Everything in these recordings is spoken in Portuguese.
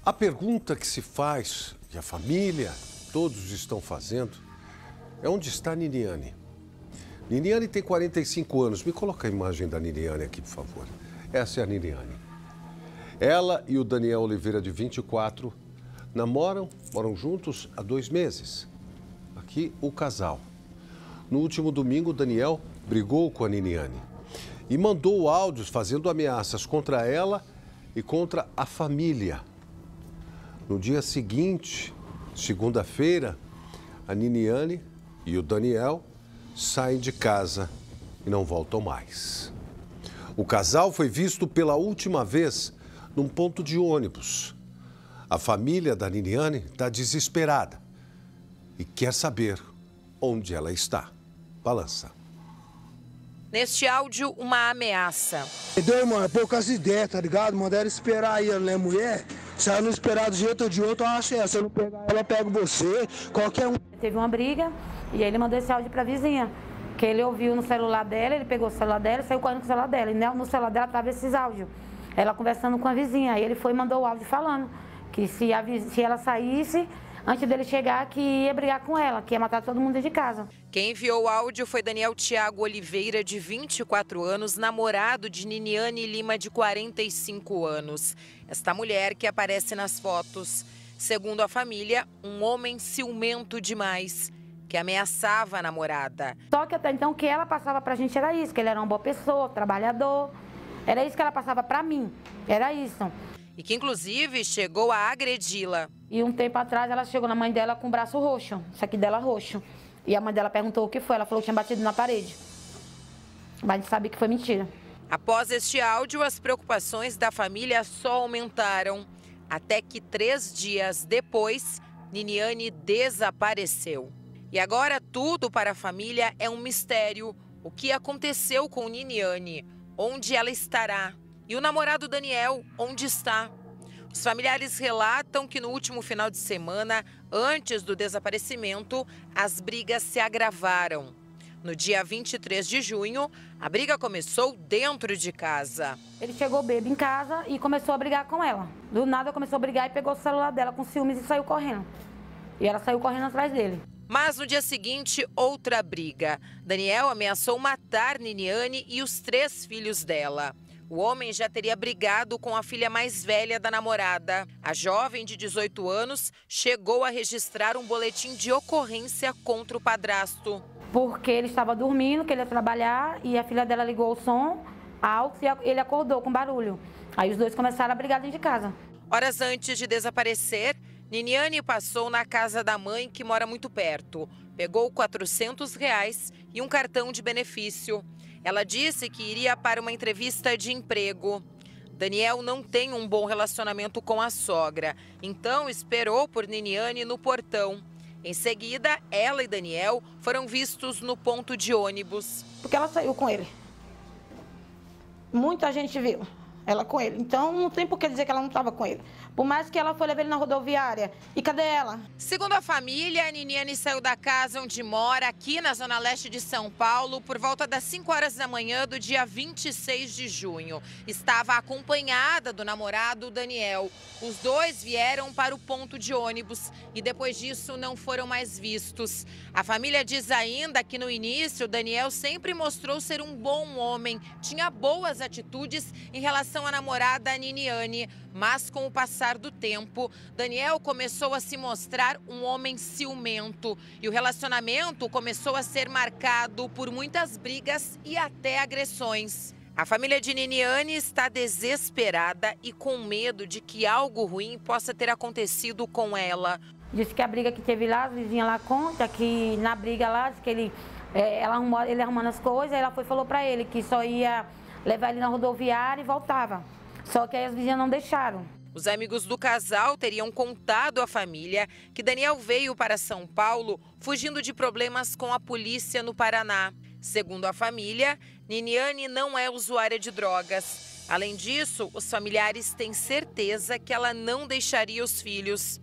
A pergunta que se faz, que a família, todos estão fazendo, é onde está a Niniane? Niniane tem 45 anos. Me coloca a imagem da Niniane aqui, por favor. Essa é a Niniane. Ela e o Daniel Oliveira, de 24, moram juntos há 2 meses. Aqui o casal. No último domingo, o Daniel brigou com a Niniane e mandou áudios fazendo ameaças contra ela e contra a família. No dia seguinte, segunda-feira, a Niniane e o Daniel saem de casa e não voltam mais. O casal foi visto pela última vez num ponto de ônibus. A família da Niniane está desesperada e quer saber onde ela está. Balança. Neste áudio, uma ameaça. Entendeu, mano? Poucas ideias, tá ligado? Mandaram esperar aí, ela é mulher. Se ela não esperar do jeito ou de outro, eu acho ela. Se eu não pegar ela, eu pego você, qualquer um. Teve uma briga e aí ele mandou esse áudio pra vizinha. Que ele ouviu no celular dela, ele pegou o celular dela e saiu correndo com o celular dela. E no celular dela tava esses áudios. Ela conversando com a vizinha. Aí ele foi e mandou o áudio falando que se ela saísse, antes dele chegar, que ia brigar com ela, que ia matar todo mundo dentro de casa. Quem enviou o áudio foi Daniel Thiago Oliveira, de 24 anos, namorado de Niniane Lima, de 45 anos. Esta mulher que aparece nas fotos. Segundo a família, um homem ciumento demais, que ameaçava a namorada. Só que até então o que ela passava pra gente era isso, que ele era uma boa pessoa, trabalhador. Era isso que ela passava pra mim, era isso. E que inclusive chegou a agredi-la. E um tempo atrás ela chegou na mãe dela com o braço roxo, isso aqui dela roxo. E a mãe dela perguntou o que foi, ela falou que tinha batido na parede. Mas a gente sabe que foi mentira. Após este áudio, as preocupações da família só aumentaram. Até que 3 dias depois, Niniane desapareceu. E agora tudo para a família é um mistério. O que aconteceu com Niniane? Onde ela estará? E o namorado Daniel, onde está? Os familiares relatam que no último final de semana, antes do desaparecimento, as brigas se agravaram. No dia 23 de junho, a briga começou dentro de casa. Ele chegou bêbado em casa e começou a brigar com ela. Do nada começou a brigar e pegou o celular dela com ciúmes e saiu correndo. E ela saiu correndo atrás dele. Mas no dia seguinte, outra briga. Daniel ameaçou matar Niniane e os 3 filhos dela. O homem já teria brigado com a filha mais velha da namorada. A jovem de 18 anos chegou a registrar um boletim de ocorrência contra o padrasto. Porque ele estava dormindo, que ele ia trabalhar, e a filha dela ligou o som alto e ele acordou com barulho. Aí os dois começaram a brigar dentro de casa. Horas antes de desaparecer, Niniane passou na casa da mãe, que mora muito perto. Pegou R$400 e um cartão de benefício. Ela disse que iria para uma entrevista de emprego. Daniel não tem um bom relacionamento com a sogra, então esperou por Niniane no portão. Em seguida, ela e Daniel foram vistos no ponto de ônibus. Porque ela saiu com ele. Muita gente viu ela com ele. Então, não tem por que dizer que ela não estava com ele. Por mais que ela foi levar ele na rodoviária. E cadê ela? Segundo a família, a Niniane saiu da casa onde mora, aqui na zona leste de São Paulo, por volta das 5 horas da manhã do dia 26 de junho. Estava acompanhada do namorado Daniel. Os dois vieram para o ponto de ônibus e depois disso não foram mais vistos. A família diz ainda que no início, Daniel sempre mostrou ser um bom homem, tinha boas atitudes em relação à namorada Niniane. Mas com o passar do tempo, Daniel começou a se mostrar um homem ciumento. E o relacionamento começou a ser marcado por muitas brigas e até agressões. A família de Niniane está desesperada e com medo de que algo ruim possa ter acontecido com ela. Disse que a briga que teve lá, as vizinhas lá conta que na briga lá, disse que ele arrumando as coisas, ela foi e falou pra ele que só ia levar ele na rodoviária e voltava. Só que aí as vizinhas não deixaram. Os amigos do casal teriam contado à família que Daniel veio para São Paulo fugindo de problemas com a polícia no Paraná. Segundo a família, Niniane não é usuária de drogas. Além disso, os familiares têm certeza que ela não deixaria os filhos.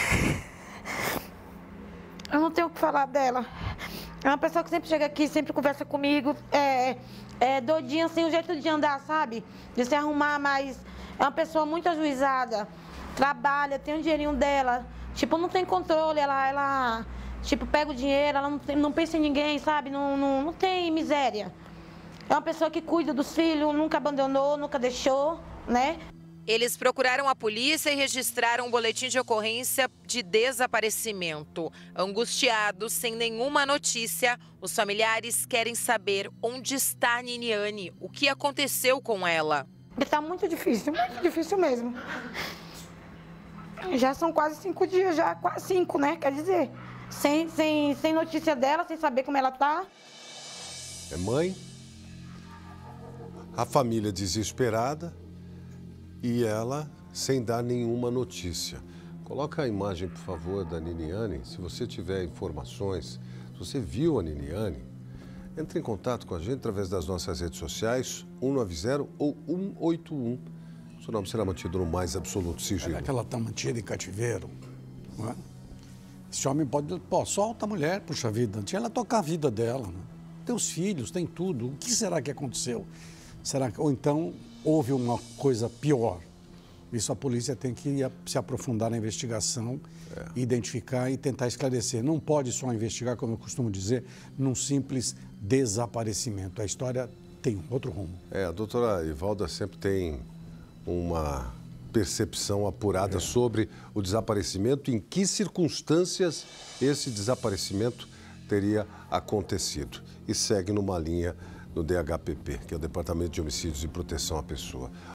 Eu não tenho o que falar dela. É uma pessoa que sempre chega aqui, sempre conversa comigo. É doidinha, assim, o jeito de andar, sabe? De se arrumar, mas é uma pessoa muito ajuizada. trabalha, tem o dinheirinho dela. Tipo, não tem controle, ela tipo, pega o dinheiro, ela não pensa em ninguém, sabe? Não tem miséria. É uma pessoa que cuida dos filhos, nunca abandonou, nunca deixou, né? Eles procuraram a polícia e registraram um boletim de ocorrência de desaparecimento. Angustiados, sem nenhuma notícia, os familiares querem saber onde está a Niniane, o que aconteceu com ela. Está muito difícil mesmo. Já são quase 5 dias, já quase 5, né? Quer dizer, sem notícia dela, sem saber como ela está. É mãe, a família desesperada e ela sem dar nenhuma notícia. Coloca a imagem, por favor, da Niniane. Se você tiver informações, se você viu a Niniane, entre em contato com a gente através das nossas redes sociais, 190 ou 181. O seu nome será mantido no mais absoluto sigilo. É que ela está mantida em cativeiro, não é? Esse homem pode... Pô, solta a mulher, puxa vida. Deixa ela tocar a vida dela, né? Tem os filhos, tem tudo. O que será que aconteceu? Será que... Ou então houve uma coisa pior? Isso a polícia tem que se aprofundar na investigação, identificar e tentar esclarecer. Não pode só investigar, como eu costumo dizer, num simples desaparecimento. A história tem um outro rumo. A doutora Ivalda sempre tem uma percepção apurada sobre o desaparecimento, em que circunstâncias esse desaparecimento teria acontecido. E segue numa linha do DHPP, que é o Departamento de Homicídios e Proteção à Pessoa.